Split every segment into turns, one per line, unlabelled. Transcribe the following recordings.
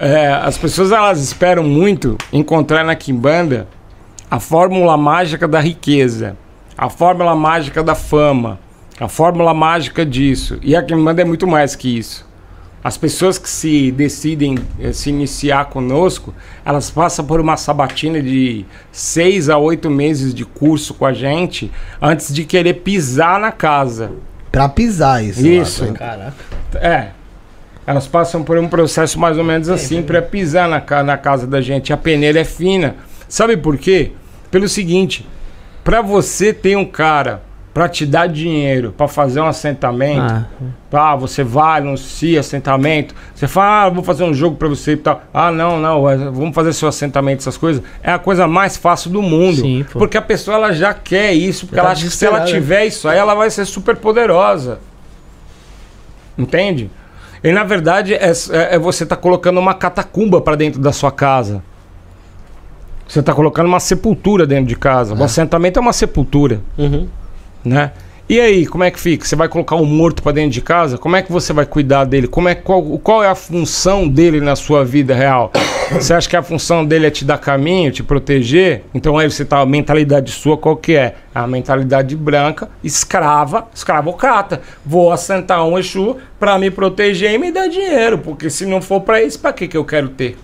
as pessoas elas esperam muito encontrar na Quimbanda a fórmula mágica da riqueza, a fórmula mágica da fama, a fórmula mágica disso. E a Quimbanda é muito mais que isso. As pessoas que se decidem se iniciar conosco, elas passam por uma sabatina de 6 a 8 meses de curso com a gente antes de querer pisar na casa.
Pra pisar isso.
Isso.
Lá,
caraca. Elas passam por um processo mais ou menos assim pra pisar na casa da gente. A peneira é fina. Sabe por quê? Pelo seguinte, pra você ter um cara pra te dar dinheiro pra fazer um assentamento, você vai, anuncia assentamento, você fala, vou fazer um jogo pra você e tal. Não, vamos fazer seu assentamento, essas coisas. É a coisa mais fácil do mundo. Sim, porque a pessoa ela já quer isso, porque ela acha que se ela tiver isso aí, ela vai ser super poderosa. Entende? E na verdade você tá colocando uma catacumba pra dentro da sua casa. Você tá colocando uma sepultura dentro de casa. O assentamento é uma sepultura. Né? E aí, como é que fica? Você vai colocar um morto pra dentro de casa? Como é que você vai cuidar dele? Qual é a função dele na sua vida real? Você acha que a função dele é te dar caminho, te proteger? Então aí você tá, a mentalidade sua qual que é? A mentalidade branca, escravocrata. Vou assentar um Exu pra me proteger e me dar dinheiro, porque se não for pra isso, pra que eu quero ter?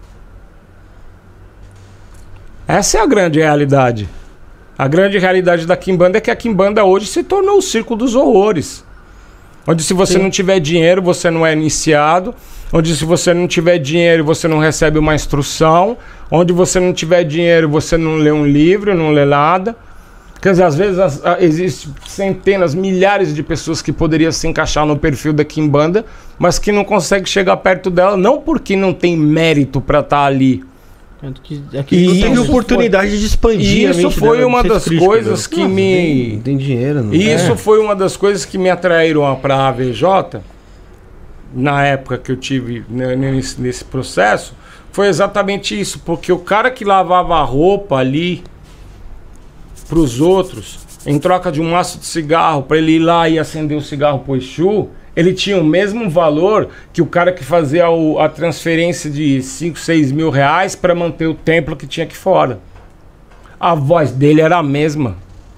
Essa é a grande realidade. A grande realidade da Quimbanda é que a Quimbanda hoje se tornou o circo dos horrores. Onde se você não tiver dinheiro, você não é iniciado. Onde se você não tiver dinheiro, você não recebe uma instrução. Onde você não tiver dinheiro, você não lê um livro, não lê nada. Quer dizer, às vezes existem centenas, milhares de pessoas que poderiam se encaixar no perfil da Quimbanda, mas que não conseguem chegar perto dela, não porque não tem mérito para estar ali.
E não teve oportunidade de expandir.
Isso foi uma das coisas que me...
Não tem dinheiro, não.
Isso foi uma das coisas que me atraíram para a AVJ, na época que eu tive nesse processo, foi exatamente isso. Porque o cara que lavava a roupa ali para os outros, em troca de um maço de cigarro, para ele ir lá e acender o cigarro pro Exu, ele tinha o mesmo valor que o cara que fazia a transferência de 5, 6 mil reais para manter o templo que tinha aqui fora. A voz dele era a mesma.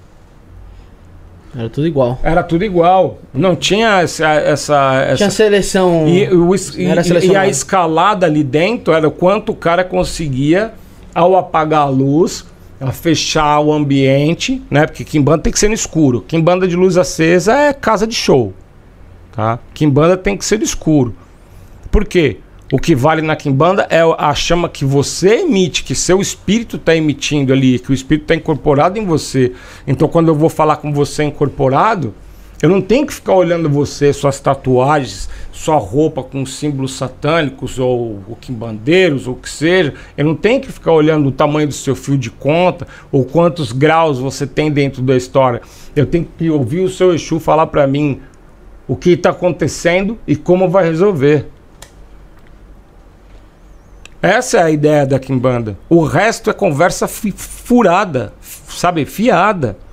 Era tudo igual.
Era tudo igual. Não tinha essa...
Tinha seleção...
E a escalada ali dentro era o quanto o cara conseguia, ao apagar a luz, a fechar o ambiente, né? Porque Quimbanda tem que ser no escuro. Quimbanda de luz acesa é casa de show. Tá? Quimbanda tem que ser escuro. Por quê? O que vale na Quimbanda é a chama que você emite, que seu espírito está emitindo ali, que o espírito está incorporado em você. Então quando eu vou falar com você incorporado, eu não tenho que ficar olhando você, suas tatuagens, sua roupa com símbolos satânicos ou quimbandeiros, ou o que seja. Eu não tenho que ficar olhando o tamanho do seu fio de conta ou quantos graus você tem dentro da história. Eu tenho que ouvir o seu Exu falar para mim o que está acontecendo e como vai resolver. Essa é a ideia da Quimbanda. O resto é conversa furada, sabe? Fiada.